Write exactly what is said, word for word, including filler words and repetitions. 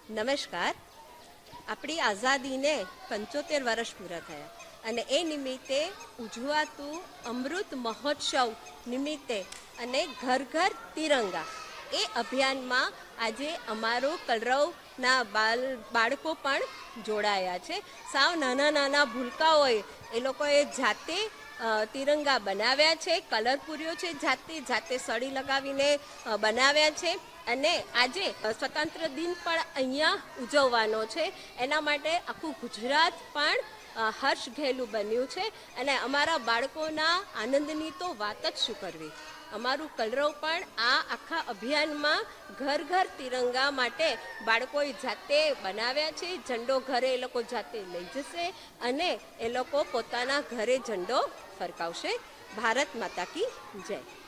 નમસ્કાર. આપણી આઝાદીને પંચોતેર વર્ષ પૂરા થયા અને એ નિમિત્તે ઉજવાતું અમૃત મહોત્સવ નિમિત્તે અને ઘર ઘર તિરંગા એ અભિયાનમાં આજે અમારો કલરવના બાલ બાળકો પણ જોડાયા છે. સાવ નાના નાના ભૂલકાઓએ એ લોકોએ જાતે તિરંગા બનાવ્યા છે, કલર પૂર્યો છે, જાતે જાતે સળી લગાવીને બનાવ્યા છે અને આજે સ્વતંત્ર દિન પણ અહીંયા ઉજવવાનો છે. એના માટે આખું ગુજરાત પણ હર્ષ ઘેલું બન્યું છે અને અમારા બાળકોના આનંદની તો વાત જ શું કરવી. અમારું કલરવ પણ આ આખા અભિયાનમાં ઘર ઘર તિરંગા માટે બાળકોએ જાતે બનાવ્યા છે. ઝંડો ઘરે એ લોકો જાતે લઈ જશે અને એ લોકો પોતાના ઘરે ઝંડો ફરકાવશે. ભારત માતા કી જય.